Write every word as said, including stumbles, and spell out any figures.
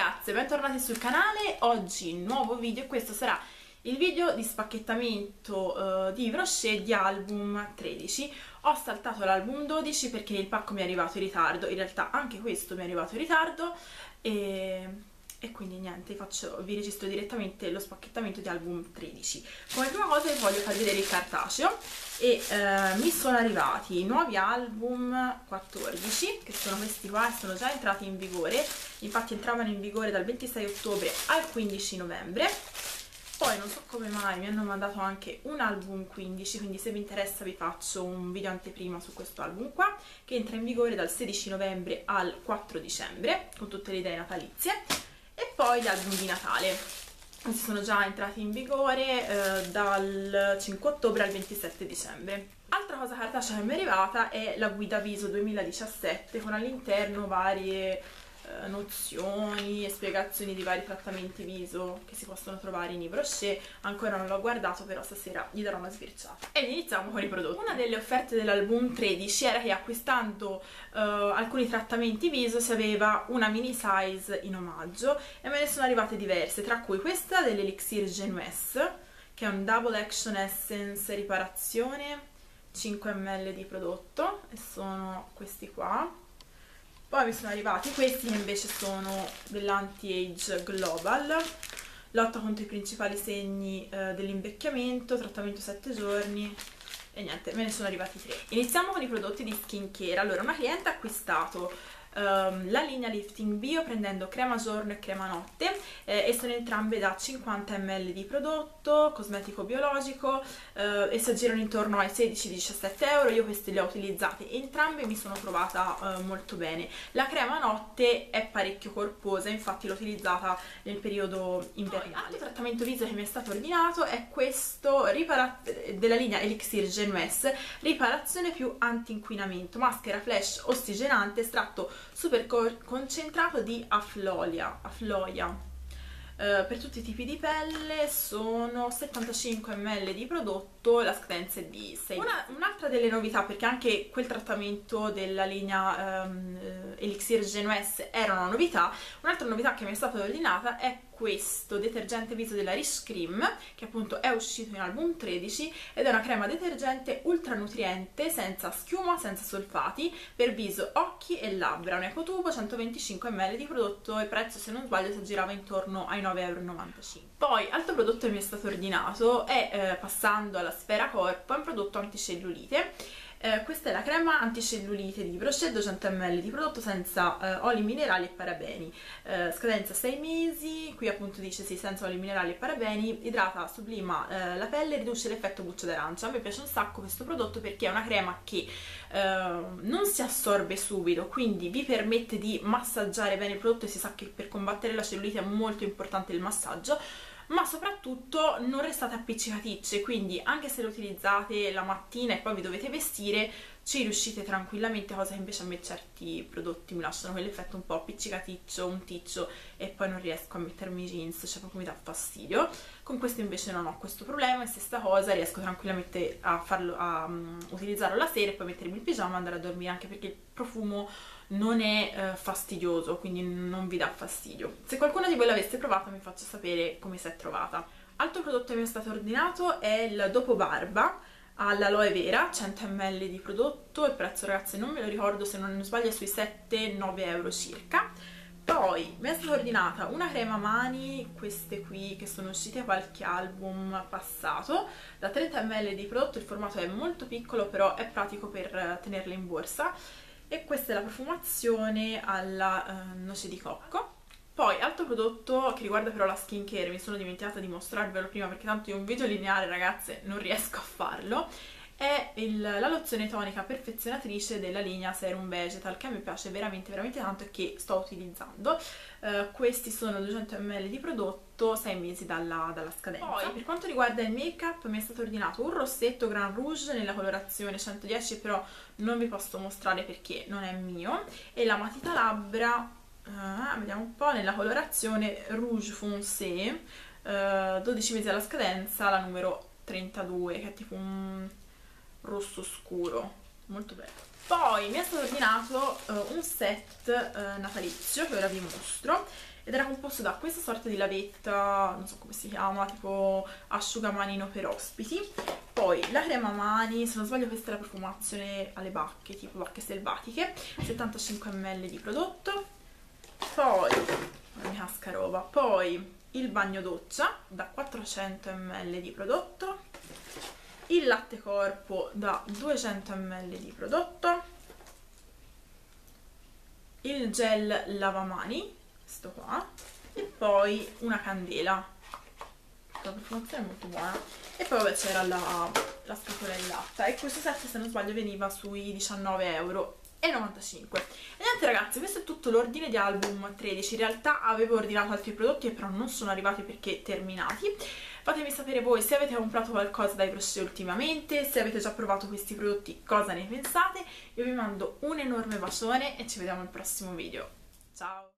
ragazze, bentornati sul canale. Oggi nuovo video e questo sarà il video di spacchettamento uh, di Yves Rocher di album tredici. Ho saltato l'album dodici perché il pacco mi è arrivato in ritardo, in realtà anche questo mi è arrivato in ritardo e, e quindi niente, faccio, vi registro direttamente lo spacchettamento di album tredici. Come prima cosa vi voglio far vedere il cartaceo e uh, mi sono arrivati i nuovi album quattordici, che sono questi qua e sono già entrati in vigore. Infatti entravano in vigore dal ventisei ottobre al quindici novembre. Poi non so come mai mi hanno mandato anche un album quindici, quindi se vi interessa vi faccio un video anteprima su questo album qua, che entra in vigore dal sedici novembre al quattro dicembre, con tutte le idee natalizie. E poi gli album di Natale, questi sono già entrati in vigore eh, dal cinque ottobre al ventisette dicembre. Altra cosa cartacea che mi è arrivata è la guida viso duemiladiciassette, con all'interno varie eh, nozioni e spiegazioni di vari trattamenti viso che si possono trovare in Yves Rocher. Ancora non l'ho guardato, però stasera gli darò una sbirciata. Ed iniziamo con i prodotti. Una delle offerte dell'album tredici era che acquistando eh, alcuni trattamenti viso si aveva una mini size in omaggio, e me ne sono arrivate diverse, tra cui questa dell'Elixir Genuesse, che è un Double Action Essence riparazione, cinque millilitri di prodotto, e sono questi qua. Poi mi sono arrivati questi che invece sono dell'Anti-Age Global, lotta contro i principali segni eh, dell'invecchiamento, trattamento sette giorni, e niente, me ne sono arrivati tre. Iniziamo con i prodotti di skincare. Allora, una cliente ha acquistato um, la linea Lifting Bio prendendo crema giorno e crema notte, eh, e sono entrambe da cinquanta millilitri di prodotto, cosmetico biologico, eh, e si aggirano intorno ai sedici diciassette euro. Io queste le ho utilizzate entrambe e mi sono trovata eh, molto bene. La crema notte è parecchio corposa, infatti l'ho utilizzata nel periodo invernale. L'altro trattamento viso che mi è stato ordinato è questo della linea Elixir Genuesse, riparazione più anti-inquinamento, maschera flash ossigenante, estratto super concentrato di Afloia, Afloia. Uh, per tutti i tipi di pelle, sono settantacinque millilitri di prodotto, la scadenza è di sei mesi. Un'altra delle novità, perché anche quel trattamento della linea um, Elixir Genuesse era una novità, un'altra novità che mi è stata ordinata è questo detergente viso della Riche Cream, che appunto è uscito in album tredici, ed è una crema detergente ultra nutriente, senza schiuma, senza solfati, per viso, occhi e labbra, un ecotubo, centoventicinque millilitri di prodotto, e prezzo, se non sbaglio, si aggirava intorno ai nove e novantacinque euro. Poi, altro prodotto che mi è stato ordinato è, eh, passando alla sfera corpo, è un prodotto anticellulite. Eh, questa è la crema anticellulite di Yves Rocher, duecento millilitri di prodotto, senza eh, oli minerali e parabeni, eh, scadenza sei mesi, qui appunto dice sì, senza oli minerali e parabeni, idrata, sublima eh, la pelle, riduce l'effetto buccia d'arancia. A me piace un sacco questo prodotto perché è una crema che eh, non si assorbe subito, quindi vi permette di massaggiare bene il prodotto, e si sa che per combattere la cellulite è molto importante il massaggio, ma soprattutto non restate appiccicaticce, quindi anche se lo utilizzate la mattina e poi vi dovete vestire ci riuscite tranquillamente, cosa che invece a me certi prodotti mi lasciano quell'effetto un po' appiccicaticcio, un ticcio, e poi non riesco a mettermi i jeans, cioè proprio mi dà fastidio. Con questo invece non ho questo problema, e stessa cosa, riesco tranquillamente a farlo, a um, utilizzarlo la sera e poi mettermi il pigiama e andare a dormire, anche perché il profumo non è eh, fastidioso, quindi non vi dà fastidio. Se qualcuno di voi l'avesse provato mi faccia sapere come si è trovata. Altro prodotto che mi è stato ordinato è il Dopo Barba all'aloe vera, cento millilitri di prodotto, il prezzo, ragazzi, non me lo ricordo, se non sbaglio è sui sette nove euro circa. Poi mi è stata ordinata una crema mani, queste qui che sono uscite a qualche album passato, da trenta millilitri di prodotto, il formato è molto piccolo però è pratico per tenerle in borsa, e questa è la profumazione alla uh, noce di cocco. Poi, altro prodotto che riguarda però la skincare, mi sono dimenticata di mostrarvelo prima perché tanto io un video lineare, ragazze, non riesco a farlo, è il, la lozione tonica perfezionatrice della linea Serum Vegetal, che a me piace veramente veramente tanto e che sto utilizzando. Uh, questi sono duecento millilitri di prodotto, sei mesi dalla, dalla scadenza. Poi, per quanto riguarda il make up, mi è stato ordinato un rossetto Grand Rouge nella colorazione centodieci, però non vi posso mostrare perché non è mio, e la matita labbra, uh, vediamo un po', nella colorazione Rouge Foncé, uh, dodici mesi alla scadenza, la numero trentadue, che è tipo un rosso scuro, molto bello. Poi mi è stato ordinato uh, un set uh, natalizio che ora vi mostro, ed era composto da questa sorta di lavetta, non so come si chiama, tipo asciugamanino per ospiti. Poi la crema mani, se non sbaglio questa è la profumazione alle bacche, tipo bacche selvatiche, settantacinque millilitri di prodotto. Poi, non mi casca roba, poi il bagno doccia da quattrocento millilitri di prodotto, il latte corpo da duecento millilitri di prodotto, il gel lavamani, questo qua, e poi una candela. La profumazione è molto buona. E poi vabbè c'era la, la scatolellata, e questo set, se non sbaglio, veniva sui diciannove euro e novantacinque. E niente ragazzi, questo è tutto l'ordine di album tredici. In realtà avevo ordinato altri prodotti, però non sono arrivati perché terminati. Fatemi sapere voi se avete comprato qualcosa dai Brochet ultimamente, se avete già provato questi prodotti, cosa ne pensate. Io vi mando un enorme bacione e ci vediamo al prossimo video. Ciao!